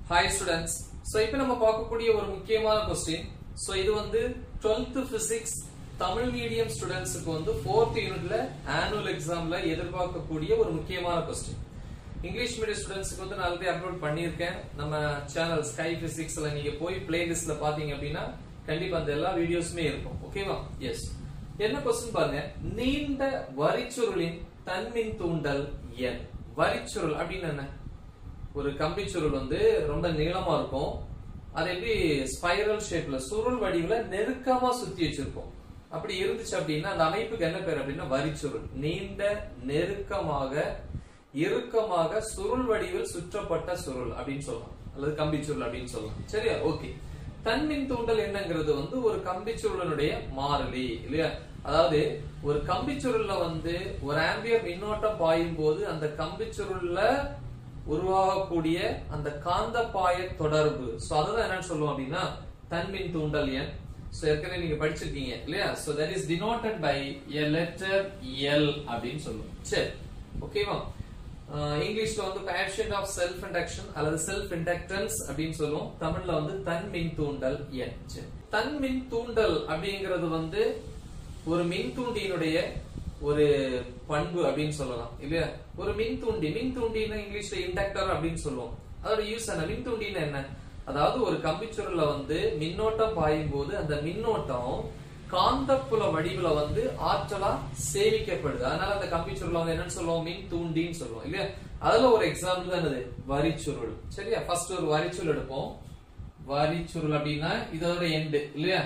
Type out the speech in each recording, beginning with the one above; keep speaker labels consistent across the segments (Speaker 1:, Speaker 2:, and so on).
Speaker 1: Hi students. So இப்போ நம்ம பார்க்கக்கூடிய ஒரு முக்கியமான क्वेश्चन. So இது வந்து 12th physics தமிழ் மீடியம் ஸ்டூடண்ட்ஸ்க்கு வந்து 4th யூனிட்ல ஆனுவல் எக்ஸாம்ல எதிர்பார்க்கக்கூடிய ஒரு முக்கியமான क्वेश्चन. இங்கிலீஷ் மீடியம் ஸ்டூடண்ட்ஸ்க்கு வந்து நான் ஆல்ரெடி அப்லோட் பண்ணியிருக்கேன். நம்ம சேனல் ஸ்கை பிசிக்ஸ்ல நீங்க போய் பிளேலிஸ்ட்ல பாத்தீங்க அப்படினா கண்டிப்பா அந்த எல்லா வீடியோஸ்மே இருக்கும். ஓகேவா? எஸ். என்ன क्वेश्चन பாருங்க. நீண்ட வரிச்சுருளின் தன்மின் தூண்டல் n. வரிச்சுருள் அப்படினா என்ன? ஒரு கம்பி சுருள் வந்து ரொம்ப நீளமா இருக்கும். அது எப்படி ஸ்பைரல் ஷேப்ல சுருள் வடிவுல நெருக்கமா சுத்தி வச்சிருப்போம். அப்படி இருந்துச்சு அப்படின்னா அந்த அமைப்புக்கு என்ன பேர் அப்படின்னா வரிச்சுருள். நீண்ட நெருக்கமாக இறுக்கமாக சுருள் வடிவில் சுற்றப்பட்ட சுருள் அப்படின்னு சொல்லலாம், அல்லது கம்பி சுருள் அப்படின்னு சொல்லலாம். சரியா? ஓகே. தன்மின் தூண்டல் என்னங்கிறது வந்து ஒரு கம்பி சுருளினுடைய மாறிலி இல்லையா? அதாவது ஒரு கம்பி சுருள்ல வந்து ஒரு ஆம்பியர் மின்னோட்டம் பாயும் போது அந்த கம்பி சுருள்ல உருவாகக்கூடிய அந்த காந்தப்பாய தொடர்பு, சோ அதுதான் என்னன்னு சொல்லுவோம் அப்படின்னா தன்மின் தூண்டல் எண். சோ ஏற்கனவே நீங்க படிச்சிருக்கீங்க இல்லையா? So that is denoted by a letter L அப்படின்னு சொல்லுவோம். சரி, ஓகேவா? இங்கிலீஷ்ல வந்து coefficient of self induction அல்லது self inductance அப்படின்னு சொல்லுவோம். தமிழ்ல வந்து தன்மின் தூண்டல் எண். தன்மின் தூண்டல் அப்படிங்கிறது வந்து ஒரு மின்தூண்டியினுடைய ஒரு பண்பு அப்படின்னு சொல்லலாம் இல்லையா? ஒரு மின்தூண்டினா இங்கிலீஷ்ல இண்டக்டர் அப்படின்னு சொல்லுவோம். அதோட யூஸ் என்ன? மின்தூண்டினா என்ன? அதாவது ஒரு கம்பிச்சுருள்ல வந்து மின்னோட்டம் பாயும் போது அந்த மின்னோட்டம் காந்தப்புல வடிவுல வந்து ஆற்றலா சேமிக்கப்படுது. அதனால அந்த கம்பிச்சுருள்ல வந்து என்னன்னு சொல்லுவோம்? மின்தூண்டின்னு சொல்லுவோம் இல்லையா? அதுல ஒரு எக்ஸாம்பிள் தான் என்னது? வரிச்சுருள். சரியா? ஃபர்ஸ்ட் ஒரு வரிச்சுருள் எடுப்போம். வரிச்சுருள் அப்படின்னா இதோட எண்டு இல்லையா?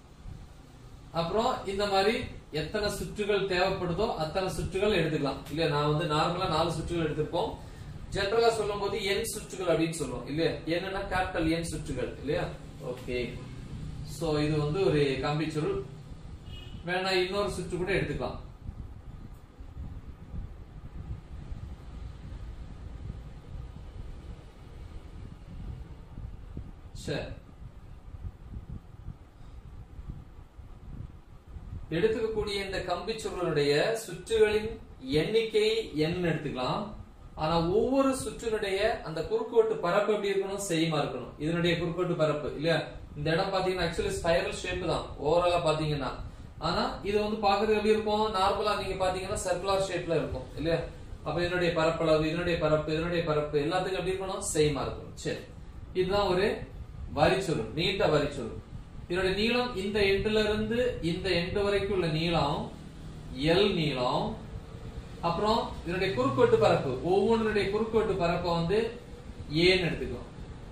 Speaker 1: அப்புறம் இந்த மாதிரி எத்தனை சுற்றுகள் தேவைப்படுதோ அத்தனை சுற்றுகள் எடுத்துக்கலாம் இல்லையா? நான் வந்து நார்மலா 4 சுற்றுகள் எடுத்திருப்போம். ஜெனரலா சொல்லும் போது n சுற்றுகள் அப்படின்னு சொல்லுவோம் இல்லையா? என்னன்னா கேபிட்டல் n சுற்றுகள் இல்லையா? ஓகே. சோ இது வந்து ஒரு கம்பி சுருள். வேணா இன்னொரு சுற்று கூட எடுத்துக்கலாம். சரி, எடுத்துக்கக்கூடிய இந்த கம்பி சுருளுடைய சுற்றுகளின் எண்ணிக்கை n எடுத்துக்கலாம். ஆனா ஒவ்வொரு சுற்றினுடைய அந்த குறுக்குவெட்டு பரப்பு எப்படி இருக்கணும்? சேமா இருக்கணும். இதனுடைய குறுக்குவெட்டு பரப்பு இல்லையா? இந்த இடம் பாத்தீங்கன்னா ஆக்சுவலி ஸ்பைரல் ஷேப் தான் ஓவராலா பாத்தீங்கன்னா. ஆனா இது வந்து பாக்குறது எப்படி இருக்கும்? நார்மலா நீங்க பாத்தீங்கன்னா சர்க்குலர் ஷேப்ல இருக்கும் இல்லையா? அப்ப இதனுடைய பரப்பளவு, இதனுடைய பரப்பு எல்லாத்துக்கும் எப்படி இருக்கணும்? சேமா இருக்கணும். சரி, இதுதான் ஒரு வரிச்சுருள், நீண்ட வரிச்சுருள். இதனுடைய நீளம் இந்த எண்டுல இருந்து இந்த எண்டு வரைக்கும் உள்ள நீளம் L நீளம். அப்புறம் இதனுடைய குறுக்குவெட்டு பரப்பு, ஒவ்வொன்றுடைய குறுக்குவெட்டு பரப்பை வந்து A ன்னு எடுத்துக்கலாம்.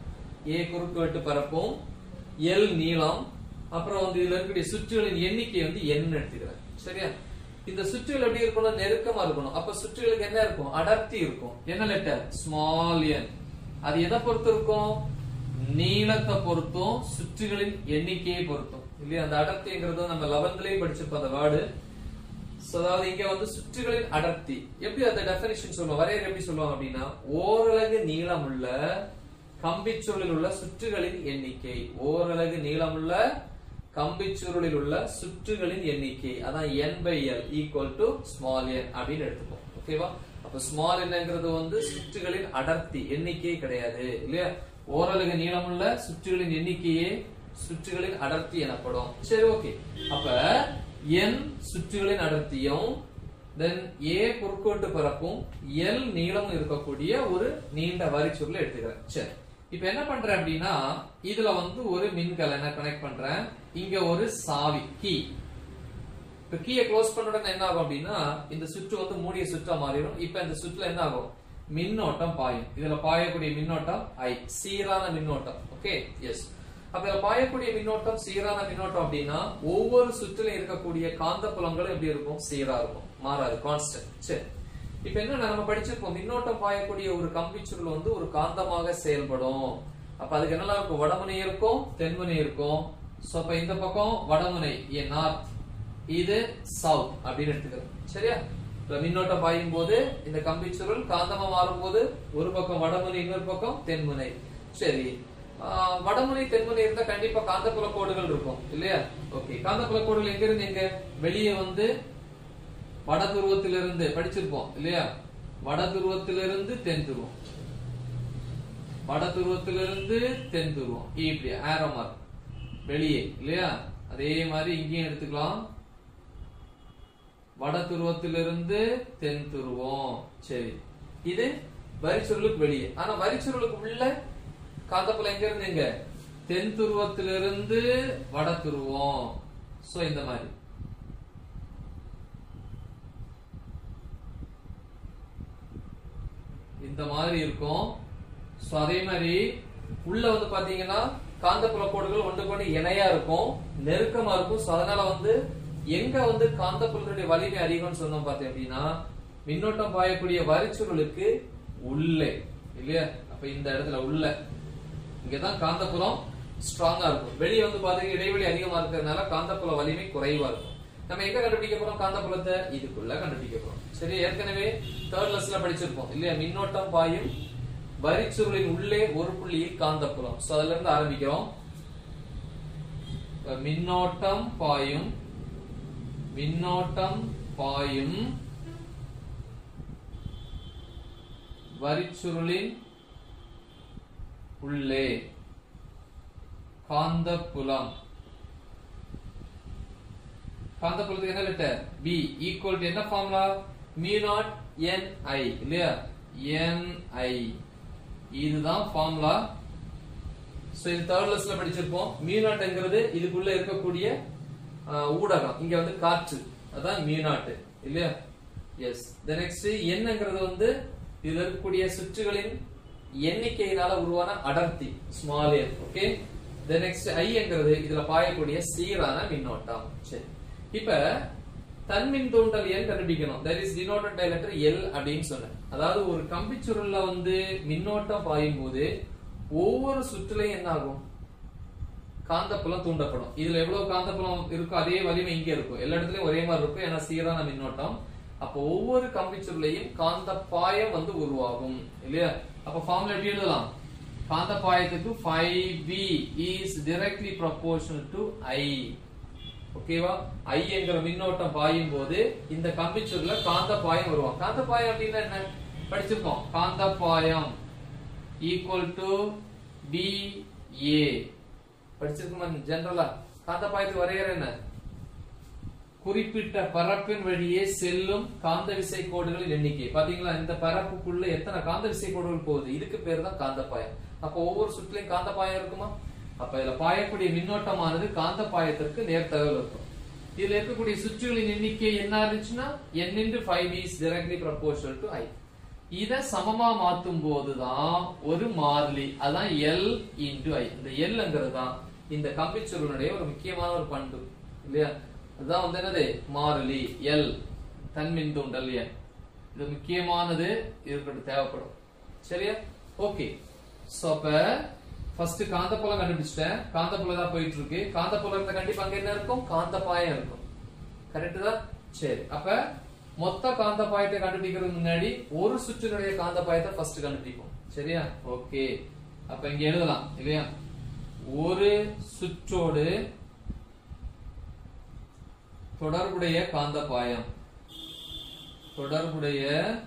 Speaker 1: A குறுக்குவெட்டு பரப்பும் L நீளம். அப்புறம் வந்து இதுல இருக்கக்கூடிய சுற்றுகளின் எண்ணிக்கை வந்து n எடுத்துக்கிறேன். சரியா? இந்த சுற்றுகள் எப்படி இருக்கணும்? நெருக்கமா இருக்கணும். அப்ப சுற்றுகளுக்கு என்ன இருக்கும்? அடர்த்தி இருக்கும். என்ன லெட்டர்? Small n. அது எதை பொறுத்து இருக்கும்? நீளத்தை பொறுத்தும் சுற்றுகளின் எண்ணிக்கையை பொறுத்தும் இல்லையா? அந்த அடர்த்திங்கிறது நம்ம 11th படிச்சிருப்போம் அந்த வேர்டு. அதாவது இங்க வந்து சுற்றுகளின் அடர்த்தி எப்படி அந்த டெஃபினிஷன் சொல்லுவோம், வரையறை எப்படி சொல்லுவாங்க அப்படின்னா ஓரலகு நீளமுள்ள கம்பிச்சுருளில் உள்ள சுற்றுகளின் எண்ணிக்கை. ஓரலகு நீளமுள்ள கம்பிச்சுருளில் உள்ள சுற்றுகளின் எண்ணிக்கை அதான் n/l equal to small n அப்படின்னு எடுத்துப்போம். ஓகேவா? அப்ப ஸ்மால் என்னங்கிறது வந்து சுற்றுகளின் அடர்த்தி, எண்ணிக்கை கிடையாது இல்லையா? ஓரலகு நீளமுள்ள சுற்றுகளின் எண்ணிக்கையே சுற்றுகளின் அடர்த்தி எனப்படும். சரி, ஓகே. அப்ப n சுற்றுகளின் அடர்த்தியும் தென் a குறுக்குவெட்டு பரப்பும் L நீளமும் இருக்கக்கூடிய ஒரு நீண்ட வரிச்சுருளை எடுத்துக்கிறேன். சரி, இப்ப என்ன பண்றேன் அப்படின்னா இதுல வந்து ஒரு மின்கலனை கனெக்ட் பண்றேன். இங்க ஒரு சாவி கீ. இப்ப கீயை க்ளோஸ் பண்ண உடனே என்ன ஆகும் அப்படின்னா இந்த சுற்று வந்து மூடிய சுற்றா மாறிடும். இப்ப இந்த சுற்றுல என்ன ஆகும்? மின்னோட்டம் பாயும். இதுல பாயக்கூடிய மின்னோட்டம் I, சீரான மின்னோட்டம். Okay, yes. அப்ப இதுல பாயக்கூடிய மின்னோட்டம் சீரான மின்னோட்டம் அப்படின்னா ஒவ்வொரு சுற்றிலும் இருக்கக்கூடிய காந்த புலங்களும் எப்படி இருக்கும்? சீரா இருக்கும், மாறாது, கான்ஸ்டன்ட். சரி, இப்ப என்ன நம்ம படிச்சிருப்போம்? மின்னோட்டம் பாயக்கூடிய ஒரு கம்பிச்சுருள் வந்து ஒரு காந்தமாக செயல்படும். அப்ப அதுக்கு என்னெல்லாம் இருக்கும்? வடமுனை இருக்கும், தென்முனை இருக்கும். சோ அப்ப இந்த பக்கம் வடமுனை நார்த், இது சவுத் அப்படின்னு எடுத்துக்கிறோம். சரியா? மின்னோட்டம் பாயும் போது இந்த கம்பிச்சுருள் காந்தமா மாறும் போது ஒரு பக்கம் வடமுனை, இன்னொரு பக்கம் தென்முனை. சரி, வடமுனை தென்முனை இருந்தா கண்டிப்பா காந்தப்புல கோடுகள் இருக்கும் இல்லையா? ஓகே, காந்தப்புல கோடுகள் எங்க இருந்து எங்க? வெளியே வந்து வட துருவத்திலிருந்து படிச்சிருப்போம் இல்லையா? வட துருவத்திலிருந்து தென் துருவம். வட துருவத்திலிருந்து தென் துருவம் இப்படி ஆரோ மார்க் வெளியே இல்லையா. அதே மாதிரி இங்கேயும் எடுத்துக்கலாம், வட துருவத்திலிருந்து தென் துருவம். சரி, இது வரிச்சுருளுக்கு வெளியே. ஆனா வரிச்சுருளுக்கு உள்ள காந்தப்புலம் எங்க இருந்து எங்க, தென் துருவத்திலிருந்து வட துருவம். சோ இந்த மாதிரி இந்த மாதிரி இருக்கும். சோ அதே மாதிரி உள்ள வந்து பாத்தீங்கன்னா காந்தப்புல கோடுகள் ஒன்றுக்கு ஒன்று இணையா இருக்கும், நெருக்கமா இருக்கும். சோ அதனால வந்து எங்க வந்து காந்தப்புலனுடைய வலிமை அதிகம்னு சொன்னோம் பார்த்தேன் அப்படின்னா, மின்னோட்டம் பாயக்கூடிய வரிச்சுருளுக்கு உள்ளே இல்லையா. அப்ப இந்த இடத்துல உள்ள இங்கதான் காந்தப்புலம் ஸ்ட்ராங்கா இருக்கும். வெளியே வந்து பாத்தீங்கன்னா இடைவெளி அதிகமா இருக்கிறதுனால காந்தப்புல வலிமை குறைவா இருக்கும். நம்ம எங்க கண்டுபிடிக்க போறோம் காந்தப்புலத்தை, இதுக்குள்ள கண்டுபிடிக்க போறோம். சரி, ஏற்கனவே தேர்ட் லெசன்ல படிச்சிருப்போம் இல்லையா, மின்னோட்டம் பாயும் வரிச்சுருளின் உள்ளே ஒரு புள்ளியில் காந்தப்புலம். சோ அதுல இருந்து ஆரம்பிக்கிறோம். மின்னோட்டம் பாயும் வரிச்சுருளின் உள்ளே காந்தப்புலம். காந்தப்புலத்துக்கு என்ன லெட்டர், பி ஈக்குவல் டு என்ன ஃபார்முலா, μ0 ni இல்லையா, ni இதுதான் ஃபார்முலா. சோ இது தேர்ட் லெசன்ல படிச்சிருப்போம். μ0 என்கிறது இதுக்குள்ள இருக்கக்கூடிய ஊடகம், இங்க வந்து காற்று, அதான் μ0 இல்லையா. எஸ். தி நெக்ஸ்ட் என்னங்கிறது வந்து இதுல இருக்கக்கூடிய சுற்றுகளின் எண்ணிக்கையினால உருவான அடர்த்தி small n. Okay. The next I என்கிறது இதுல பாயக்கூடிய சீரான மின்னோட்டம். சரி, இப்ப தன்மின் தூண்டல் N கண்டுபிடிக்கணும். that is denoted by letter L அப்படின்னு சொன்னேன். அதாவது ஒரு கம்பிச்சுருள்ல வந்து மின்னோட்டம் பாயும் போது ஒவ்வொரு சுற்றுலையும் என்ன ஆகும், காந்தப்புலம் தூண்டப்படும். இதுல எவ்வளவு காந்தப்புலம் இருக்கோ அதே வலிமை இங்க இருக்கும், எல்லா இடத்துலயும் ஒரே மாதிரி இருக்கும், ஏன்னா சீரான மின்னோட்டம். அப்போ ஒவ்வொரு கம்பிச்சுருளையும் காந்த பாயம் வந்து உருவாகும் இல்லையா. அப்ப ஃபார்முலா எப்படி எழுதலாம், காந்த பாயத்துக்கு 5B is directly proportional to I. ஓகேவா. I என்கிற மின்னோட்டம் பாயும் போது இந்த கம்பிச்சுருள்ல காந்த பாயம் உருவாகும். காந்த பாயம் அப்படின்னா என்ன படிச்சிருக்கோம், காந்த பாயம் ஈக்குவல் டு BA படிச்சிருக்கோம் ஜெனரலா. காந்த பாயத்துக்கு வரையறை என்ன, குறிப்பிட்ட பரப்பின் வழியே செல்லும் காந்த விசை கோடுகளின் எண்ணிக்கை. பாத்தீங்களா, இந்த பரப்புக்குள்ள எத்தனை காந்த விசை கோடுகள் போகுது, இதுக்கு பேர் தான் காந்த பாயம். அப்ப ஒவ்வொரு சுற்றிலையும் காந்த பாயம் இருக்குமா, அப்ப இதுல பாயக்கூடிய மின்னோட்டமானது காந்த பாயத்திற்கு நேர்த்தகவல் இருக்கும். இதுல இருக்கக்கூடிய சுற்றுகளின் எண்ணிக்கை என்ன இருந்துச்சுன்னா n into 5b is directly proportional to I. இத சமமா மாத்தும் போதுதான் ஒரு மாறிலி, அதான் L into I. இந்த Lங்கிறது தான் இந்த கம்பிச்சுருளுடைய ஒரு முக்கியமான ஒரு பண்பு இல்லையா. அதுதான் வந்து என்னது, மாறிலி L, தன்மின் தூண்டல் N. இது முக்கியமானது, இதுக்கு தேவைப்படும். சரியா. ஓகே. சோ அப்ப ஃபர்ஸ்ட் காந்தப்புலம் கண்டுபிடிச்சிட்டேன், காந்தப்புலம் தான் போயிட்டு இருக்கு. காந்தப்புலம் கண்டிப்பா அங்க என்ன இருக்கும், காந்த பாயம் இருக்கும். கரெக்ட் தான். சரி, அப்ப மொத்த காந்த பாயத்தை கண்டுபிடிக்கிறதுக்கு முன்னாடி ஒரு சுற்றினுடைய காந்த பாயத்தை ஃபர்ஸ்ட் கண்டுபிடிப்போம். சரியா. ஓகே. அப்ப இங்க எழுதலாம் இல்லையா, ஒரு சுற்றோடு தொடர்புடைய காந்த பாயம், தொடர்புடைய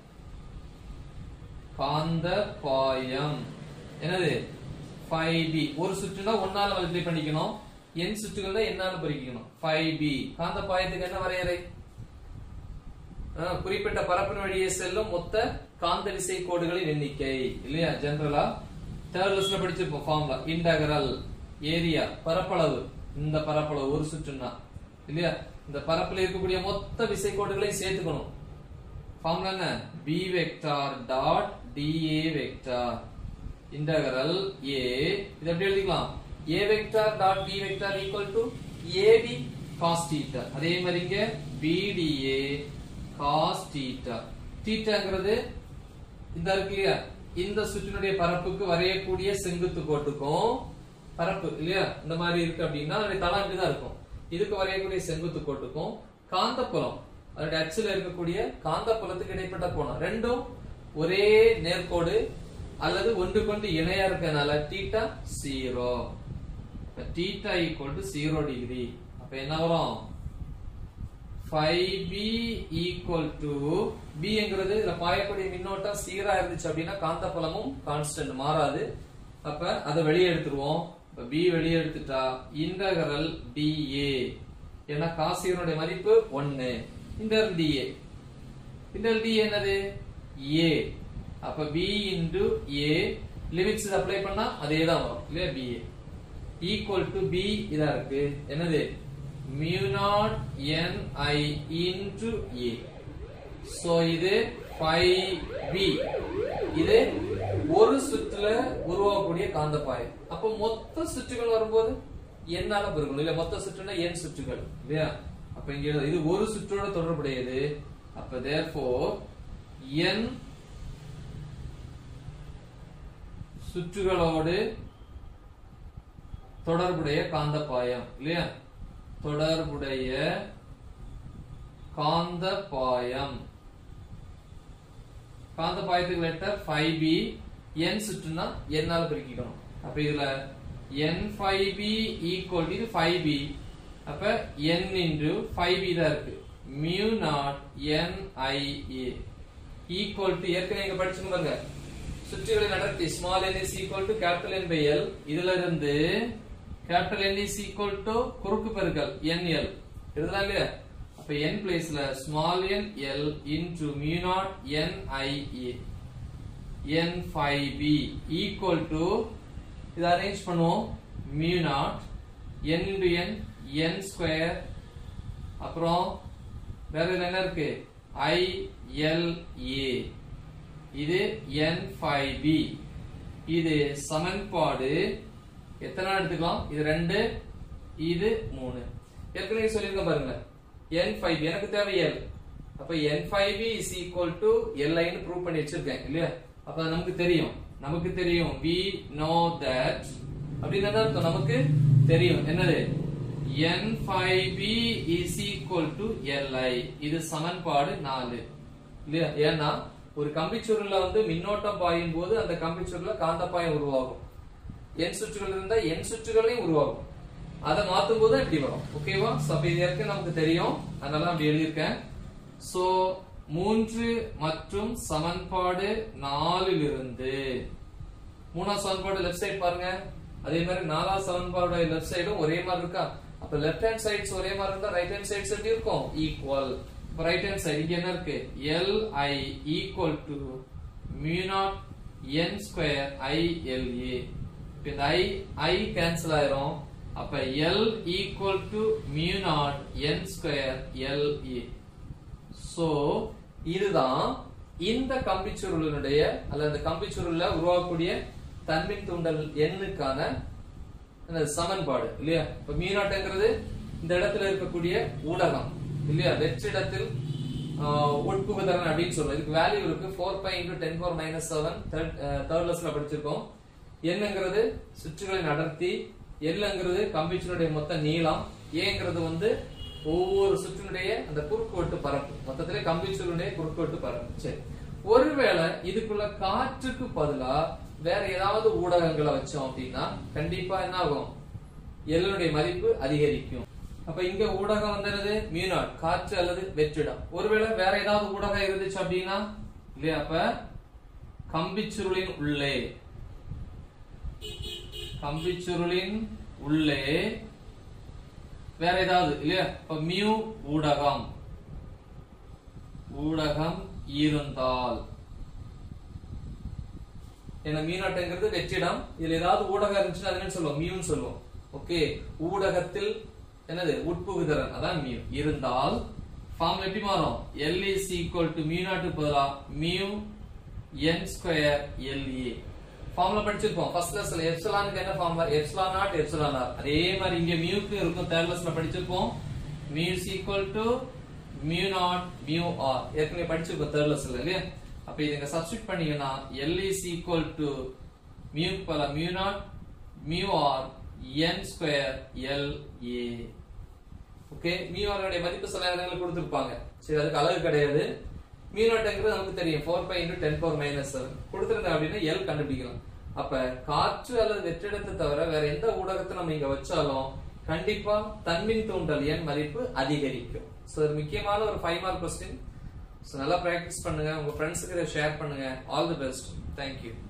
Speaker 1: காந்த பாயம் என்னது 5B. ஒரு சுற்றுனா 1ஆல மல்டிப்ளை பண்ணிக்கணும், n சுற்றுகள் தான் n ஆல பெருக்கிக்கணும். 5B காந்த பாயத்துக்கு என்ன வரையறை, குறிப்பிட்ட பரப்பின் வழியே செல்லும் மொத்த காந்த விசை கோடுகளின் எண்ணிக்கை இல்லையா. ஜெனரலா தேர்ட் லெசன்ல படிச்சிருப்போம் ஃபார்முலா, இன்டகரல் ஏரியா பரப்பளவு, இந்த பரப்பளவு ஒரு சுற்றுனா இல்லையா. இந்த பரப்புல இருக்கக்கூடிய மொத்த விசை கோடுகளையும் சேர்த்துக்கணும். ஃபார்முலா என்ன, B vector dot dA vector integral A. இது எப்படி எழுதிக்கலாம், A vector dot B vector equal to AB cos θ. அதே மாதிரி இங்க BDA cos θ. θங்கிறது இந்த இருக்கு இல்லையா, இந்த சுற்றினுடைய பரப்புக்கு வரையக்கூடிய செங்குத்து கோட்டுக்கும் பரப்பு இல்லையா இந்த மாதிரி இருக்கு அப்படின்னா அதனுடைய தளம் இப்படிதான் இருக்கும். இதுக்கு வரையக்கூடிய செங்குத்து கோட்டுக்கும் காந்தப்புலம் அதனுடைய அச்சில் இருக்கக்கூடிய காந்தப்புலத்துக்கு இடைப்பட்ட கோணம் ரெண்டும் ஒரே நேர்கோடு அல்லது ஒன்றுக்கொண்டு இணையா இருக்கனால θ 0. θ equal to 0 டிகிரி. அப்ப என்ன வரும், 5B equal to B என்கிறது இதுல பாயக்கூடிய மின்னோட்டம் சீரா இருந்துச்சு அப்படின்னா காந்தப்புலமும் கான்ஸ்டன்ட் மாறாது. அப்ப அதை வெளியே எடுத்துருவோம். b வெளியே எடுத்துட்டா இன்டகரல் dA, ஏன்னா காசியனுடைய மதிப்பு 1. இன்டகரல் dA, இன்டகரல் dA என்னது a. அப்ப b into a limits apply பண்ணா அதே தான் வரும் இல்லையா. ba equal to b இதா இருக்கு என்னது mu naught ni into a. So இது 5b. இது ஒரு சுற்றுல உருவாகக்கூடிய காந்தப்பாயம். அப்ப மொத்த சுற்றுகள் வரும்போது என்னால பெருக்கணும் இல்ல. மொத்த சுற்றுனா n சுற்றுகள் இல்லையா. அப்ப இங்க இது ஒரு சுற்றோட தொடர்புடையது. அப்ப therefore n சுற்றுகளோடு தொடர்புடைய காந்தப்பாயம் இல்லையா. தொடர்புடைய காந்தப்பாயம். காந்தப்பாயத்துக்கு லெட்டர் 5b. n சுற்றுனா n ஆல பெருக்கிக்கணும். அப்ப இதுல n5b equal to இது 5b. அப்ப n into 5b தான் இருக்கு. mu naught nia equal to ஏற்கனவே இங்க படிச்சுங்க பாருங்க. சுற்றுகளின் அடர்த்தி small n is equal to capital N by L. இதுல இருந்து capital N is equal to குறுக்கு பெருக்கல் nl எழுதலாம் இல்லையா. அப்ப n பிளேஸ்ல small n l into mu naught nia n5b equal to இத அரேஞ்ச் பண்ணுவோம். mu naught n into n n square அப்புறம் வேற என்ன இருக்கு ILA. இது n5b. இது சமன்பாடு எத்தனை எடுத்துக்கலாம். இது 2 இது 3. ஏற்கனவே சொல்லிருக்கேன் பாருங்க. n5b எனக்கு தேவை l. அப்ப n5b is equal to li ன்னு ப்ரூவ் பண்ணி வச்சிருக்கேன் இல்லையா. அப்ப நமக்கு தெரியும் we know that அப்படினா அர்த்தம் நமக்கு தெரியும் என்னது n5b is equal to li. இது சமன்பாடு 4 இல்லையா. ஏன்னா ஒரு கம்பிச்சுருள்ல வந்து மின்னோட்டம் பாயும் போது அந்த கம்பிச்சுருள்ல காந்தப்பாயம் உருவாகும். n சுற்றுகள் இருந்தா n சுற்றுகளையும் உருவாகும். அதை மாத்தும் போது இப்படி வரும். ஓகேவா. சோ அப்ப இது ஏற்கனவே நமக்கு தெரியும், அதனால அப்படி எழுதியிருக்கேன். சோ 3 மற்றும் சமன்பாடு 4 இருந்து 3ஆம் சமன்பாடு லெஃப்ட் சைடு பாருங்க. அதே மாதிரி 4ஆம் சமன்பாடு லெஃப்ட் சைடும் ஒரே மாதிரி இருக்கா. அப்ப லெஃப்ட் ஹேண்ட் சைட்ஸ் ஒரே மாதிரி இருந்தா ரைட் ஹேண்ட் சைட்ஸ் எப்படி இருக்கும் ஈக்குவல். ரைட் ஹேண்ட் சைடு இங்க என்ன இருக்கு li equal to mu naught n square ILA. இந்த I கேன்சல் ஆயிரும். அப்ப L equal to mu naught n square LA. So இதுதான் இந்த கம்பிச்சுருளினுடைய அல்லது இந்த கம்பிச்சுருள்ல உருவாகக்கூடிய தன்மின் தூண்டல் எண்ணுக்கான சமன்பாடு இல்லையா. இப்ப mu naughtங்கிறது இந்த இடத்துல இருக்கக்கூடிய ஊடகம் இல்லையா. வெற்றிடத்தில் உட்புகுதல் அப்படின்னு சொல்றோம். இதுக்கு வேல்யூ இருக்கு 4 pi into 10 power minus 7 third லெசன்ல படிச்சிருக்கோம். என்னங்கிறது சுற்றுகளின் அடர்த்தி, எல்ங்கிறது கம்பிச்சுருளுடைய மொத்த நீளம், ஏங்கிறது வந்து ஒவ்வொரு சுற்றினுடைய அந்த குறுக்குவெட்டு பரப்பு, மொத்தத்திலே கம்பிச்சுருளுடைய குறுக்குவெட்டு பரப்பு. சரி, ஒருவேளை இதுக்குள்ள காற்றுக்கு பதிலா வேற ஏதாவது ஊடகங்களை வச்சோம் அப்படின்னா கண்டிப்பா என்ன ஆகும், எல்லுடைய மதிப்பு அதிகரிக்கும். அப்ப இங்க ஊடகம் வந்தது mu naught காற்று அல்லது வெற்றிடம். ஒருவேளை வேற ஏதாவது ஊடகம் இருந்துச்சு அப்படின்னா இல்லையா, அப்ப கம்பிச்சுருளின் உள்ளே வேற ஏதாவது இல்லையா, இப்ப மியூ ஊடகம் இருந்தால் என்ன, mu naughtங்கிறது வெற்றிடம், இதுல ஏதாவது ஊடகம் இருந்துச்சுன்னா அது என்ன சொல்லுவோம், மியூன்னு சொல்லுவோம். ஓகே, ஊடகத்தில் என்னது உட்புகுதிறன், அதான் மியூ இருந்தால் ஃபார்முலா எப்படி மாறும், L is equal to mu naught பதிலா mu n square LA. Formula படிச்சிருப்போம் ஃபர்ஸ்ட் லெசன்ல. எப்சிலானுக்கு என்ன formula, epsilon naught epsilon r. அதே மாதிரி இங்க மியூக்கு இருக்கும், தேர்ட் லெசன்ல படிச்சிருப்போம். mu is equal to mu naught mu r ஏற்கனவே படிச்சிருப்போம் தேர்ட் லெசன்ல இல்லையா. அப்ப இத இங்க சப்ஸ்டிட்யூட் பண்ணீங்கன்னா L is equal to mu பதிலா mu naught mu r n square LA. Okay, mu r உடைய மதிப்பு சில நேரங்களில் கொடுத்திருப்பாங்க. சரி, அதுக்கு அளவு கிடையாது. mu naughtங்கிறது நமக்கு தெரியும் 4 pi into 10 power minus 7 கொடுத்திருந்தா அப்படின்னா L கண்டுபிடிக்கலாம். அப்ப காற்று அல்லது வெற்றிடத்தை தவிர வேற எந்த ஊடகத்தை நம்ம இங்க வச்சாலும் கண்டிப்பா தன்மின் தூண்டல் எண் மதிப்பு அதிகரிக்கும். சோ இது முக்கியமான ஒரு 5 மார்க் क्वेश्चन. சோ நல்லா பிராக்டீஸ் பண்ணுங்க, உங்க ஃப்ரெண்ட்ஸ்க்கு இத ஷேர் பண்ணுங்க. All the best. Thank you.